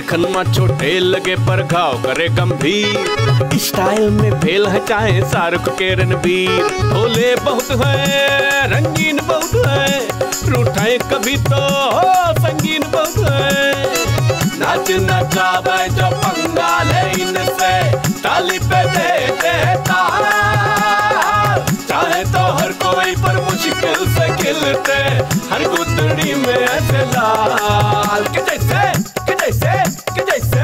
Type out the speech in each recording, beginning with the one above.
देखन में छोटे लगे पर घाव करे गंभीर। स्टाइल में फेल है चाहे शाहरुख के रणबीर। भोले बहुत है, रंगीन बहुत है, रूठाए कभी तो संगीन बहुत है। नाच नचावे जो पंगा ले इनसे, ताली पे दे देता चाहे तो हर कोई पर मुश्किल से खिलते, हर गुदड़ी में ऐसे लाल के जैसे के जैसे के जैसे।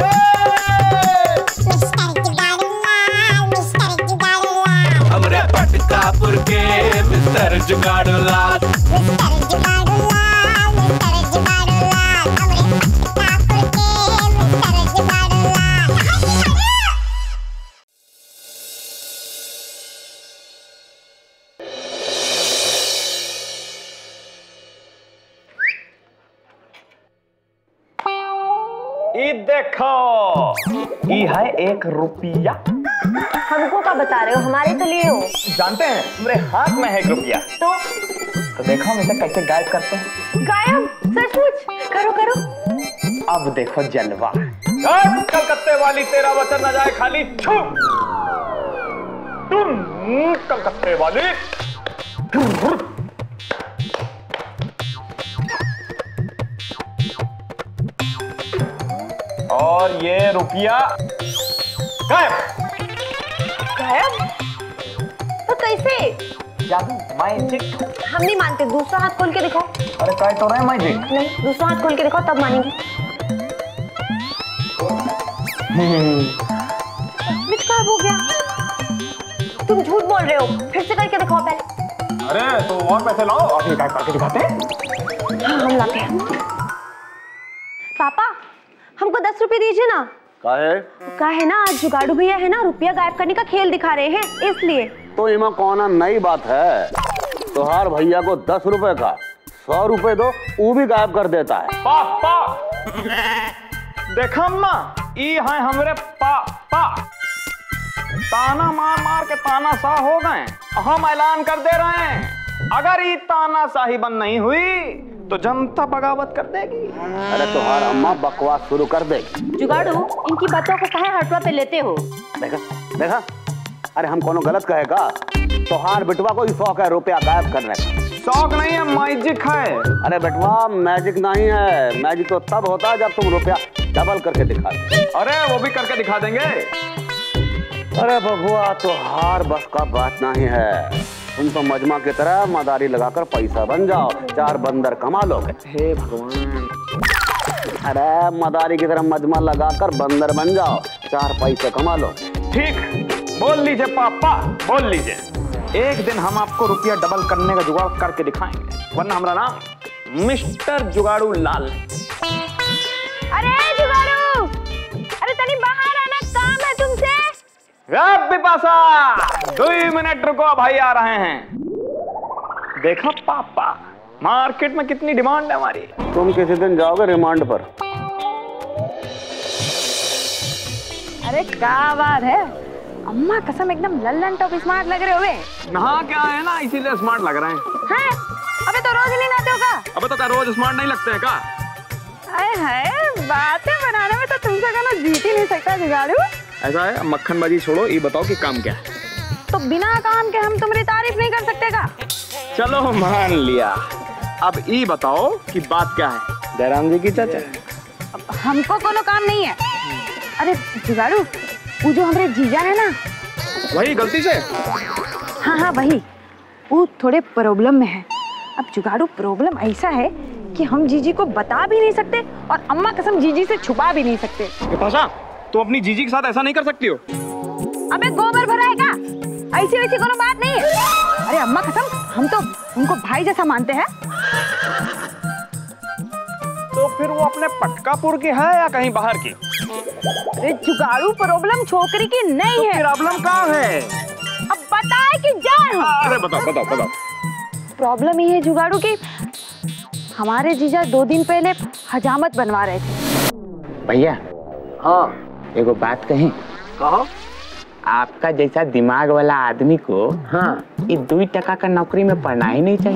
हमरे पटकापुर के मिस्टर जुगाड़ू लाल। देखो ये है 1 रुपया। हमको क्या बता रहे हो, हमारे तो लिए हो। जानते हैं मेरे हाथ में है 1 रुपया। तो देखो हम इसे कैसे गायब करते हैं। गायब? सचमुच? करो करो। अब देखो जलवा। कलकत्ते वाली तेरा वचन न जाए खाली। छू तुम कलकत्ते वाली। और ये रुपया गायब। गायब? तो कैसे? जादू, मैजिक। हम नहीं मानते, दूसरा हाथ खोल के दिखाओ। अरे कह तो रहे मैजिक। नहीं, दूसरा हाथ खोल के दिखाओ तब मानेंगे। सचमुच गायब हो गया। तुम झूठ बोल रहे हो, फिर से करके दिखाओ पहले। अरे तो और पैसे लाओ, अभी गायब करके दिखाते हैं। हाँ हम लाते हैं। पापा हमको 10 रुपए दीजिए ना। का है ना, आज जुगाड़ू भैया है ना, रुपया गायब करने का खेल दिखा रहे हैं इसलिए। तो इमा कौन नई बात है। तोहार भैया को 10 रुपए का 100 रुपए दो, वो भी गायब कर देता है। पापा देखा अम्मा, ये है हमरे पापा। ताना मार मार के ताना शाह हो गए। हम ऐलान कर दे रहे हैं, अगर ये ताना शाही बंद नहीं हुई तो जनता बगावत कर देगी। अरे तोहार अम्मा बकवास शुरू कर देगी। जुगाड़ू इनकी बातों को काहे हटवा पे लेते हो। देखा देखा, अरे हम कोनो गलत कहेगा। तोहार बेटवा को 100 रुपया गायब करने का शौक नहीं है, मैजिक है। अरे बेटवा मैजिक नहीं है, मैजिक तो तब होता है जब तुम रुपया डबल करके दिखा दे। अरे वो भी करके दिखा देंगे। अरे बबुआ तोहार बस का बात नहीं है। तुम तो मजमा की तरह मदारी लगाकर पैसा बन जाओ, 4 बंदर कमा लोगे। हे भगवान। अरे मदारी की तरह मजमा लगाकर बंदर बन जाओ, 4 पैसे कमा लो। ठीक बोल लीजिए पापा, बोल लीजिए। एक दिन हम आपको रुपया डबल करने का जुगाड़ करके दिखाएंगे, वरना हमारा नाम मिस्टर जुगाड़ू लाल। अरे जुगाड़ू, अरे तनी बाहर आना, काम है तुमसे। बिपाशा 2 मिनट रुको, भाई आ रहे हैं। देखा पापा, मार्केट में कितनी डिमांड है हमारी। तुम किसी दिन जाओगे रिमांड पर। अरे क्या बात है, अम्मा कसम एकदम लल्लन टॉप स्मार्ट लग रहे हो। नहा क्या है ना, इसीलिए स्मार्ट लग रहे हैं। अबे तो रोज नहीं नहाते हो का? अबे तो क्या रोज स्मार्ट नहीं लगते हैं का? बातें बनाने में तो तुमसे कहना जीत ही नहीं सकता जुगाड़ू। ऐसा है, मक्खनबाजी छोड़ो, ये बताओ कि काम क्या है। तो बिना काम के हम तुम्हारी तारीफ नहीं कर सकते का? चलो मान लिया, अब ये बताओ कि बात क्या है। जयराम जी की चाचा। हमको कोनो काम नहीं है। अरे जुगाड़ू, वो जो हमारे जीजा है ना, वही गलती से। हाँ वही, वो थोड़े प्रॉब्लम में है। अब जुगाड़ू प्रॉब्लम ऐसा है कि हम जीजी को बता भी नहीं सकते और अम्मा कसम जीजी से छुपा भी नहीं सकते। बिपाशा तो अपनी जीजी के साथ ऐसा नहीं कर सकती हो। अबे गोबर भरा है का? ऐसी वैसी कोनो बात नहीं है। अरे अम्मा कसम, हम तो उनको भाई जैसा मानते हैं। तो फिर वो अपने पटकापुर की है या कहीं बाहर की? अरे जुगाड़ू प्रॉब्लम छोकरी की नहीं है। प्रॉब्लम कहाँ है? अब बताए कि जान। अरे बताओ बताओ बताओ। प्रॉब्लम ये है जुगाड़ू की हमारे जीजा 2 दिन पहले हजामत बनवा रहे थे। भैया हाँ एगो बात कहीं। कहो। आपका जैसा दिमाग वाला आदमी को ये 2 टका का नौकरी में पढ़ना ही नहीं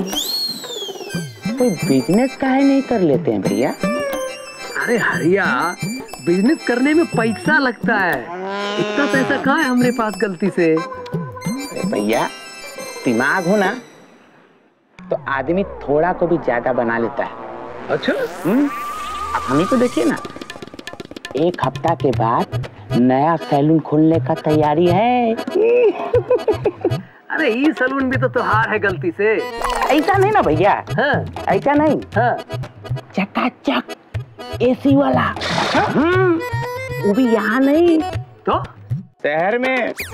चाहिए। कोई बिजनेस काहे नहीं कर लेते हैं भैया? अरे हरिया, बिजनेस करने में पैसा लगता है, इतना पैसा कहाँ है हमारे पास गलती से। अरे भैया दिमाग हो ना तो आदमी थोड़ा को भी ज्यादा बना लेता है। अच्छा अब हमें को देखिए ना, 1 हफ्ता के बाद नया सैलून खोलने का तैयारी है। अरे ये सैलून भी तो त्योहार है गलती से। ऐसा नहीं ना भैया, हाँ ऐसा नहीं, हाँ चकाचक एसी वाला। वो भी यहाँ नहीं तो शहर में।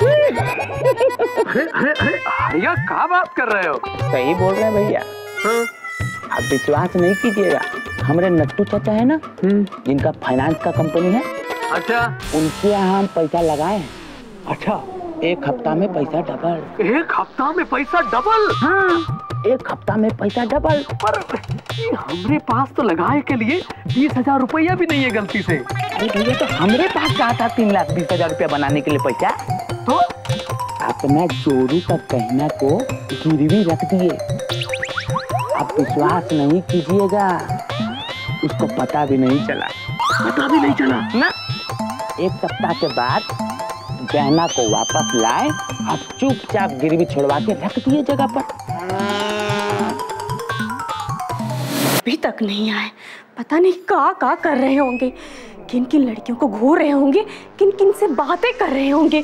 अरे अरे अरे हरिया क्या बात कर रहे हो। सही बोल रहे हैं भैया। हाँ? आप विश्वास नहीं कीजिएगा, हमारे नट्टू चाचा है ना जिनका फाइनेंस का कंपनी है, अच्छा उनके यहाँ हम पैसा लगाए हैं। अच्छा 1 हफ्ता में पैसा डबल। 1 हफ्ता में पैसा डबल। हाँ 1 हफ्ता में पैसा डबल। पर हमरे पास तो लगाए के लिए 20,000 रुपया भी नहीं है गलती से। अरे भैया तो हमारे पास कहा था 3,20,000 रुपया बनाने के लिए पैसा। तो अपना जोरू का गहना को गिरवी रख दिए। आप विश्वास नहीं कीजिएगा, उसको पता भी नहीं चला। पता भी नहीं चला ना। 1 सप्ताह के बाद गहना को वापस लाए, आप चुपचाप गिरवी छोड़वा के रख दिए जगह पर। अभी तक नहीं आए, पता नहीं क्या कर रहे होंगे, किन किन लड़कियों को घूर रहे होंगे, किन किन से बातें कर रहे होंगे।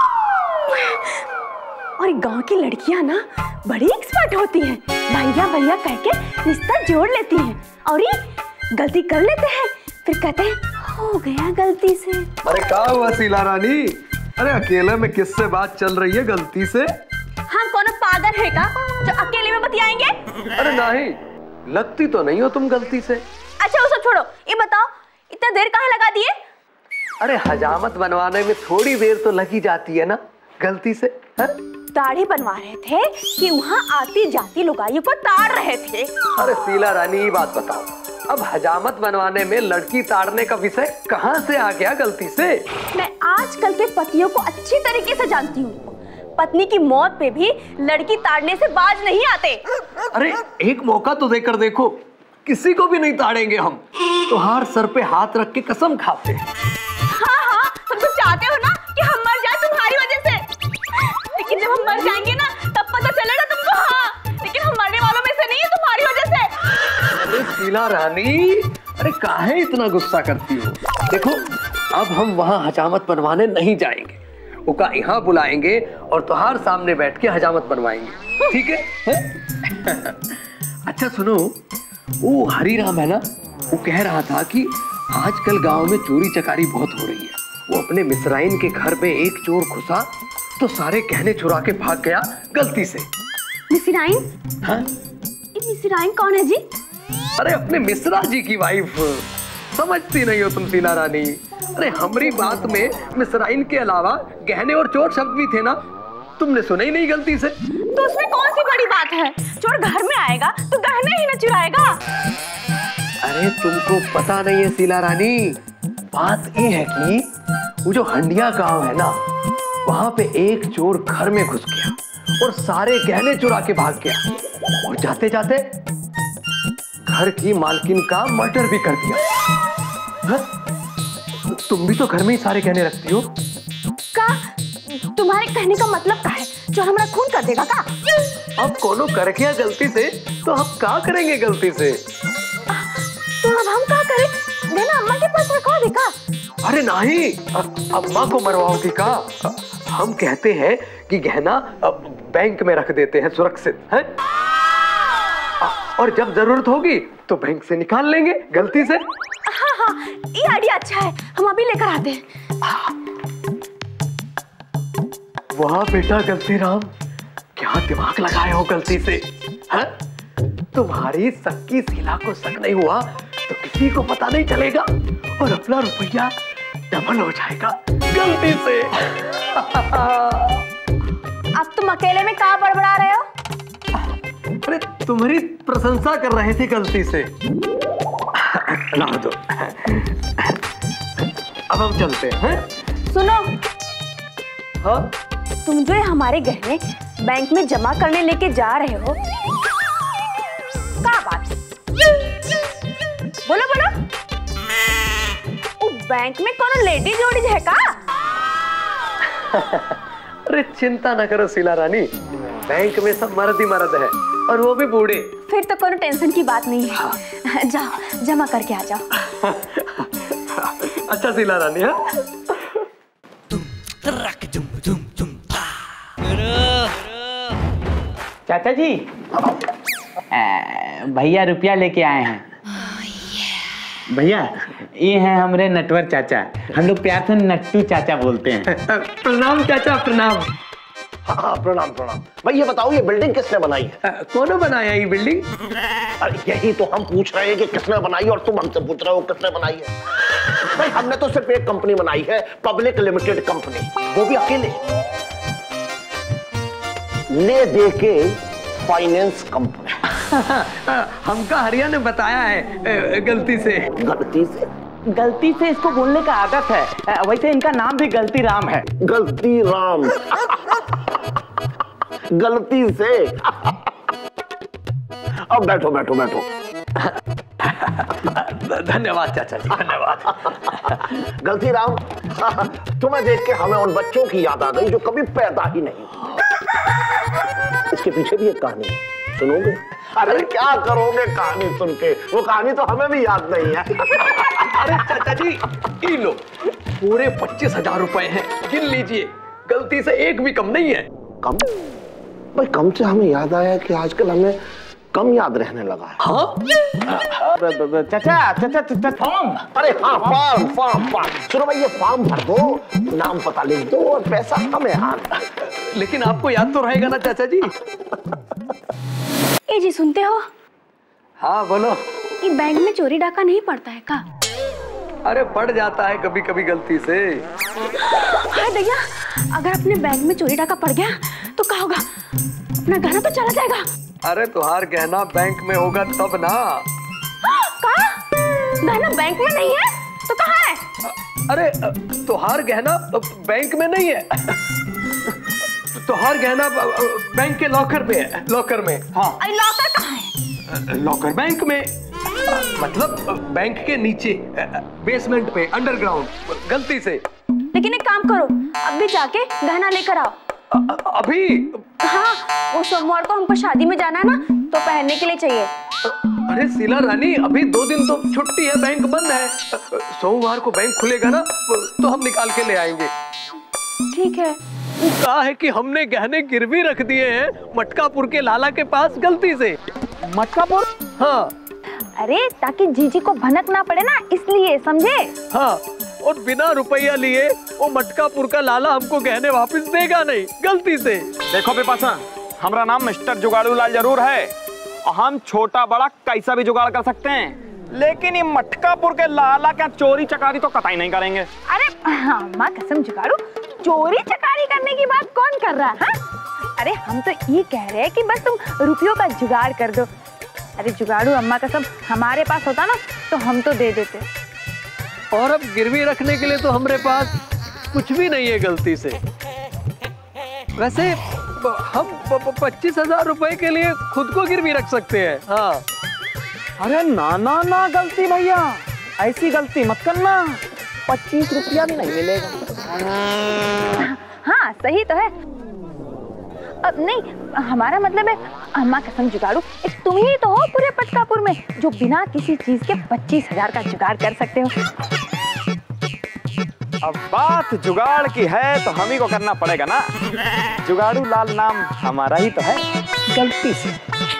और गांव की लड़कियां ना बड़ी एक्सपर्ट होती हैं, भैया भैया कह के रिश्ता जोड़ लेती हैं और ये गलती कर लेते हैं, फिर कहते हैं हो गया गलती से। अरे क्या हुआ शीला रानी? अरे अकेले में किससे बात चल रही है गलती से? हम कौन पागल है का जो अकेले में बतियाएंगे? अरे नहीं, लगती तो नहीं हो तुम गलती से। अच्छा वो सब छोड़ो, ये बताओ इतना देर कहाँ लगा दिए? अरे हजामत बनवाने में थोड़ी देर तो लगी जाती है ना गलती से। दाढ़ी बनवा रहे थे कि वहाँ आती जाती लुगाइयों को ताड़ रहे थे? अरे शीला रानी ये बात बताओ, अब हजामत बनवाने में लड़की ताड़ने का विषय कहाँ से आ गया गलती से? मैं आजकल के पतियों को अच्छी तरीके से जानती हूँ, पत्नी की मौत पे भी लड़की ताड़ने से बाज नहीं आते। अरे एक मौका तो देकर देखो, किसी को भी नहीं ताड़ेंगे हम तो हार सर पे हाथ रख के कसम खाते। हाँ हाँ तुम तो चाहते हो ना कि हम मर जाए तुम्हारी वजह से, लेकिन जब हम मर जाएंगे ना तब पता चलेगा तुमको। हाँ लेकिन हम मरने वालों में से नहीं है तुम्हारी वजह से। अरे शीला रानी, अरे काहे इतना गुस्सा करती हो? देखो अब हम वहाँ हजामत बनवाने नहीं जाएंगे, उका यहाँ बुलाएंगे और तुहार सामने बैठ के हजामत बनवाएंगे, ठीक है? अच्छा सुनो, वो हरिराम है ना, वो कह रहा था कि आजकल गांव में चोरी चकारी बहुत हो रही है। वो अपने मिसराइन के घर में एक चोर घुसा तो सारे गहने चुरा के भाग गया गलती से। मिसराइन? हाँ? ये मिसराइन कौन है जी? अरे अपने मिश्रा जी की वाइफ। समझती नहीं हो तुम शीला रानी? अरे हमारी बात में मिसराइन के अलावा गहने और चोर शब्द भी थे ना, तुमने सुना ही नहीं गलती से? तो उसमें कौन सी बड़ी बात है? चोर घर में आएगा तो गहने ही न चुराएगा। अरे तुमको पता नहीं है शीला रानी, बात ये है कि वो जो हंडिया गांव है ना, वहां पे एक चोर घर में घुस गया और सारे गहने चुरा के भाग गया और जाते जाते घर की मालकिन का मर्डर भी कर दिया। तुम भी तो घर में ही सारे गहने रखती हो। का तुम्हारे कहने का मतलब क्या है? जो हमारा खून कर देगा का? अब कोनो कर गया गलती से तो हम क्या करेंगे गलती से? तो अब हम क्या करें? देना अम्मा के पास रखवा दे का? अरे नहीं, अम्मा को मरवाओगी का? हम कहते हैं कि गहना बैंक में रख देते हैं सुरक्षित है, और जब जरूरत होगी तो बैंक से निकाल लेंगे गलती से। हाँ हाँ ये आइडिया अच्छा है, हम अभी लेकर आते हैं। वाह बेटा गलती राम, क्या दिमाग लगाए हो गलती से। है? तुम्हारी सक्की शीला को शक नहीं हुआ तो किसी को पता नहीं चलेगा और अपना रुपया डबल हो जाएगा गलती से। अब तुम अकेले में कहाँ बड़बड़ा रहे हो? अरे तुम्हारी प्रशंसा कर रहे थे गलती से। लाओ दो, अब हम चलते हैं। सुनो, हाँ? तुम जो हमारे गहने बैंक में जमा करने लेके जा रहे हो, क्या बात? बोलो बोलो। वो बैंक में कोनो लेडीज जोड़ीज है का? अरे चिंता न करो शीला रानी, बैंक में सब मर्द ही मर्द है और वो भी बूढ़े। फिर तो कोनो टेंशन की बात नहीं है। जाओ जमा करके आ जाओ। अच्छा शीला रानी, हाँ चाचा जी, भैया रुपया लेके आए हैं। भैया ये हैं हमारे नटवर चाचा, हम लोग प्यार से नट्टू चाचा बोलते हैं। प्रणाम चाचा, प्रणाम। हाँ प्रणाम प्रणाम। भाई ये बताओ, ये बिल्डिंग किसने बनाई है? कौन बनाया ये बिल्डिंग? अरे यही तो हम पूछ रहे हैं कि किसने बनाई, और तुम हमसे पूछ रहे हो किसने बनाई है। भाई हमने तो सिर्फ एक कंपनी बनाई है, पब्लिक लिमिटेड कंपनी, वो भी अकेले। ले दे के फाइनेंस कंपनी। हमका हरिया ने बताया है गलती से। गलती से? गलती से इसको बोलने का आदत है, वैसे इनका नाम भी गलती राम है। गलती राम। गलती से। अब बैठो बैठो बैठो। धन्यवाद चाचा जी, धन्यवाद। गलती राम, तुम्हें देख के हमें उन बच्चों की याद आ गई जो कभी पैदा ही नहीं हुए। इसके पीछे भी एक कहानी है, सुनोगे? अरे क्या करोगे कहानी सुन के, वो कहानी तो हमें भी याद नहीं है। अरे चाचा जी, ये लो पूरे 25,000 रुपए हैं, गिन लीजिए, गलती से एक भी कम नहीं है। कम? भाई कम से हमें याद आया कि आजकल हमें कम याद रहने लगा है। हाँ? चाचा फॉर्म। अरे हाँ, फॉर्म फॉर्म फॉर्म। सुनो भाई, ये फॉर्म भर दो, नाम पता लिख दो और पैसा हमें आना। लेकिन आपको याद तो रहेगा ना चाचा जी? ए जी सुनते हो? हाँ बोलो। ये बैंक में चोरी डाका नहीं पड़ता है का? अरे पड़ जाता है कभी कभी गलती से। हाय दैया, अगर अपने बैंक में चोरी डाका पड़ गया तो क्या होगा? अपना गहना तो चला जाएगा। अरे तुहार गहना बैंक में होगा तब ना। का? गहना बैंक में नहीं है तो कहाँ है? अरे तुहार गहना बैंक में नहीं है, तुहार गहना बैंक के लॉकर में है, लॉकर में। हाँ। लॉकर कहाँ है? लॉकर बैंक में, मतलब बैंक के नीचे, बेसमेंट पे, अंडरग्राउंड, गलती से। लेकिन एक काम करो, अभी जाके गहना लेकर आओ। अभी? हाँ, वो सोमवार को हमको शादी में जाना है ना, तो पहनने के लिए चाहिए। अरे शीला रानी, अभी 2 दिन तो छुट्टी है, बैंक बंद है। सोमवार को बैंक खुलेगा ना तो हम निकाल के ले आएंगे। ठीक है। वो कहा है कि हमने गहने गिरवी रख दिए हैं मटकापुर के लाला के पास गलती से। मटकापुर? हाँ। अरे ताकि जीजी को भनक ना पड़े ना, इसलिए, समझे? हाँ, और बिना रुपया लिए वो मटकापुर का लाला हमको गहने वापस देगा नहीं, गलती से। देखो बिपाशा, हमारा नाम मिस्टर जुगाड़ू लाल जरूर है और हम छोटा बड़ा कैसा भी जुगाड़ कर सकते हैं, लेकिन ये मटकापुर के लाला क्या चोरी चकारी तो कतई नहीं करेंगे। अरे हाँ, माँ कसम जुगाड़ू, चोरी चकारी करने की बात कौन कर रहा है? हाँ? अरे हम तो ये कह रहे हैं कि बस तुम रुपयों का जुगाड़ कर दो। अरे जुगाड़ू, अम्मा कसम हमारे पास होता ना तो हम तो दे देते। और अब गिरवी रखने के लिए तो हमारे पास कुछ भी नहीं है गलती से। वैसे हम 25,000 रुपए के लिए खुद को गिरवी रख सकते हैं। हाँ। अरे ना ना ना गलती भैया, ऐसी गलती मत करना, 25 रुपया भी नहीं मिलेगा। हाँ सही तो है। अब नहीं, हमारा मतलब है अम्मा कसम जुगाड़ू, एक तुम ही तो हो पूरे पटकापुर में जो बिना किसी चीज के 25,000 का जुगाड़ कर सकते हो। अब बात जुगाड़ की है तो हम ही को करना पड़ेगा ना। जुगाड़ू लाल नाम हमारा ही तो है, गलती से।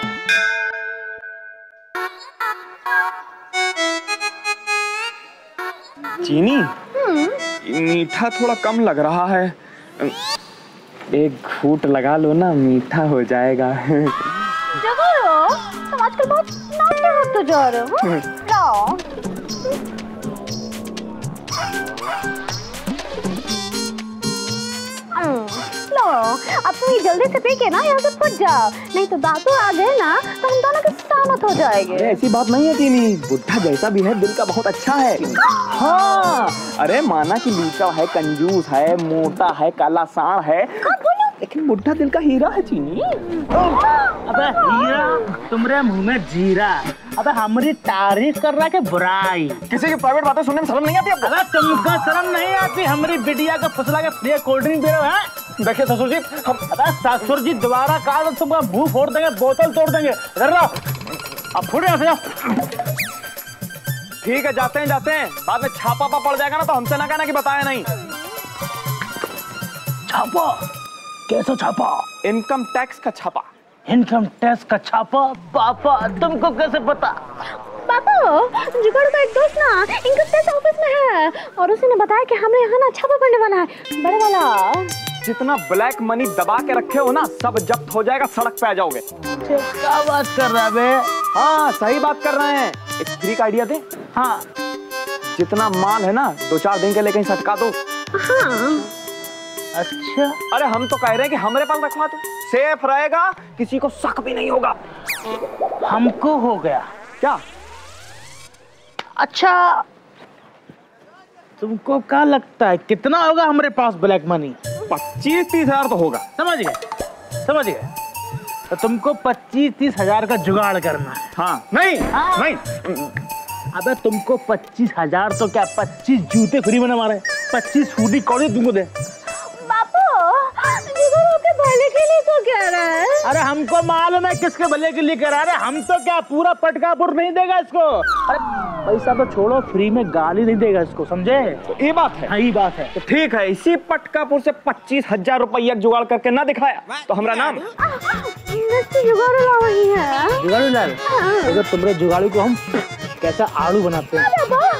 चीनी, मीठा थोड़ा कम लग रहा है, एक घूंट लगा लो ना, मीठा हो जाएगा। जुगाड़ू, तुम आजकल बहुत नाटक होते जा रहे हो। लाओ। लो, अब तुम ये जल्दी से पी के ना यहाँ से फट जाओ, नहीं तो दांतों आ गए ना तो हम दोनों के सामत हो जाएंगे। ऐसी बात नहीं है चीनी, बुढ़ा जैसा भी है दिल का बहुत अच्छा है। हाँ, अरे माना कि लूचा है, कंजूस है, मोटा है, काला सांड है, लेकिन बुढ़ा दिल का हीरा है चीनी। अबे हीरा तुम्हारे मुंह में जीरा। अबे हमारी तारीफ कर रहा है कि बुराई। किसी की प्राइवेट बातें सुनने में शर्म नहीं आती आपको? अबे तुमको शर्म नहीं आती? हमारी बिटिया को फुसला के फ्री कोल्ड ड्रिंक दे रहे हो? देखिए ससुर जी, अबे ससुर जी दोबारा कहा तो तुमका मुंह फोड़ देंगे, बोतल तोड़ देंगे। इधर रहो, अब फुट यहाँ से जाओ। ठीक है, जाते हैं बाद में छापा पड़ जाएगा ना, तो हमसे ना कहना कि बताया नहीं। छापा? कैसा छापा? इनकम टैक्स का छापा। इनकम टैक्स का छापा? पापा तुमको कैसे पता? पापा, जुगाड़ू का एक दोस्त ना इनकम टैक्स ऑफिस में है और उसी ने बताया कि हमें यहाँ ना छापा पड़ने वाला है, बड़े वाला। जितना ब्लैक मनी दबा के रखे हो ना, सब जब्त हो जाएगा, सड़क पे आ जाओगे। क्या बात कर रहा है बे? हाँ सही बात कर रहे हैं। एक फ्री का आइडिया दे। हाँ, जितना माल है ना 2-4 दिन के लिए कहीं सटका दो। हाँ। अच्छा। अरे हम तो कह रहे हैं कि हमारे पास रखवा दो, सेफ रहेगा, किसी को शक भी नहीं होगा। हमको हो गया क्या? अच्छा, तुमको क्या लगता है कितना होगा हमारे पास ब्लैक मनी? 25-30 हजार तो होगा। समझ गए। तो तुमको 25-30 हजार का जुगाड़ करना है। हाँ। नहीं। अबे तुमको 25 हजार तो क्या 25 जूते फ्री में मारे, 25 फूटी कौड़ी तुमको दे। भले के लिए तो कह रहा है। अरे हमको मालूम है किसके भले के लिए कह रहा है। हम तो क्या पूरा पटकापुर नहीं देगा इसको। अरे पैसा तो छोड़ो, फ्री में गाली नहीं देगा इसको, समझे? तो ये बात है। हाँ ये बात है। तो ठीक है, इसी पटकापुर से 25,000 रुपया जुगाड़ करके ना दिखाया तो हमारा नाम जुगाड़ू लाल ही है। जुगाड़ू लाल? अगर तुम्हारे जुगाड़ू को हम कैसा आड़ू बनाते हैं।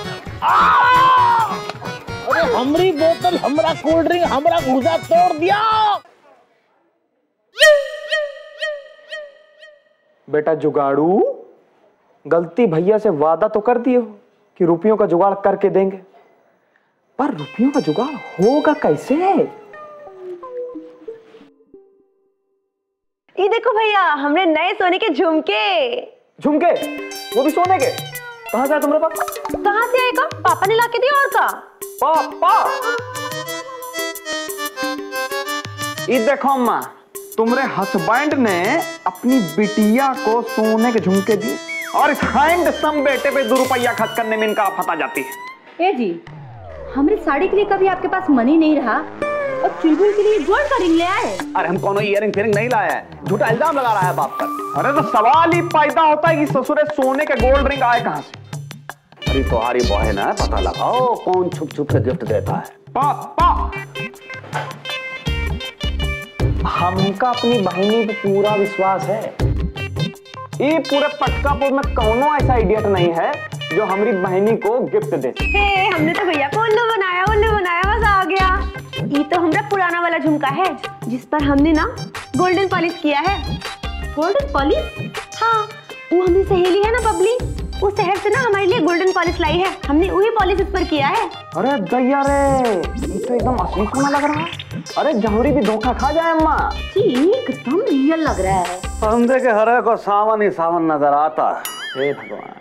अरे हमारी बोतल, हमारा कोल्ड ड्रिंक, हमारा गुर्दा तोड़ दिया। बेटा जुगाड़ू, गलती भैया से वादा तो कर दिए हो कि रुपयों का जुगाड़ करके देंगे, पर रुपयों का जुगाड़ होगा कैसे? ये देखो भैया, हमने नए सोने के झुमके। झुमके? वो भी सोने के? कहां से आए तुम्हारे पास? कहां से आएगा? पापा ने लाके दिया। और का? पापा? ये देखो अम्मा, तुम्हारे हस्बैंड ने अपनी बिटिया को सोने के झुमके दिए और इस हैंडसम बेटे पे 2 रुपया खर्च करने में इनका आफत आ जाती है। ए जी, हमारी साड़ी के लिए कभी आपके पास मनी नहीं रहा और चुलबुल के लिए गोल्ड का रिंग ले आए। अरे हम कोनो इयरिंग फियरिंग नहीं लाया है, झूठा इल्जाम लगा रहा है बाप पर। अरे तो सवाल ही पैदा होता है कि ससुरे सोने के गोल्ड रिंग आए कहां से? अरे तुम्हारी बहन है, पता लगाओ कौन छुप छुप के गिफ्ट देता है। पापा, हमका अपनी बहनी पे पूरा विश्वास है। ये पूरे पटकापुर में कौनो ऐसा इडियट नहीं है जो हमारी बहनी को गिफ्ट दे। हमने तो भैया को उल्लू बनाया, मजा आ गया। ये तो हमारा पुराना वाला झुमका है जिस पर हमने ना गोल्डन पॉलिश किया है। Golden polish? हाँ, वो हमारी सहेली है ना बबली, वो शहर से ना हमारे लिए गोल्डन पॉलिश लाई है, हमने वही पॉलिश इस पर किया है। अरे दैया रे, ये तो एकदम असली सोना लग रहा है। अरे जहरी भी धोखा खा जाए अम्मा। जी एकदम रियल लग रहा है। अंधे के हरे को सावन ही सावन नजर आता है। हे भगवान,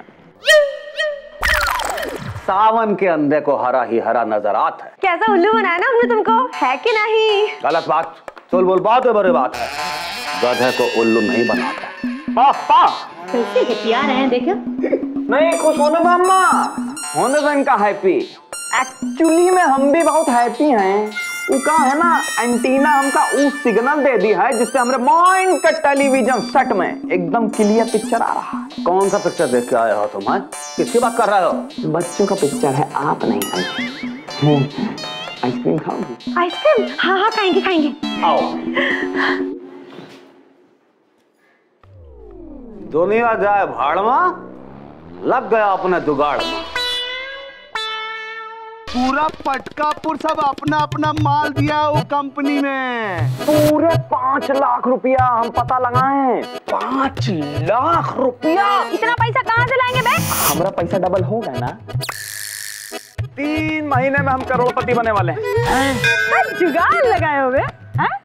सावन के अंधे को हरा ही हरा नजर आता है। कैसा उल्लू बनाया ना हमने तुमको, है कि नहीं? गलत बात, चल बोल, बात है बड़ी बात है। गधे को उल्लू नहीं बनाता। पापा कैसे हैप्पी आ रहे हैं देखो। नहीं, खुश होने दो अम्मा, होने दो इनका हैप्पी। एक्चुअली में हम भी बहुत हैप्पी हैं। वो का है ना, एंटीना हमका वो सिग्नल दे दी है जिससे हमारे माइंड का टेलीविजन सेट में एकदम क्लियर पिक्चर आ रहा है। कौन सा पिक्चर देख के आए हो तुम? किसकी बात कर रहे हो? बच्चों का पिक्चर है, आप नहीं खाएंगे। आइसक्रीम खाओगी? आइसक्रीम? हाँ खाएंगे। आओ। दुनिया जाए भाड़ में, लग गया अपने जुगाड़ में। पूरा पटकापुर सब अपना अपना माल दिया वो कंपनी में। पूरे 5 लाख रुपया हम पता लगाए। 5 लाख रुपया? इतना पैसा कहाँ से लाएंगे बे? हमारा पैसा डबल हो गया ना, 3 महीने में हम करोड़पति बने वाले हैं। जुगाड़ लगाए हो बे?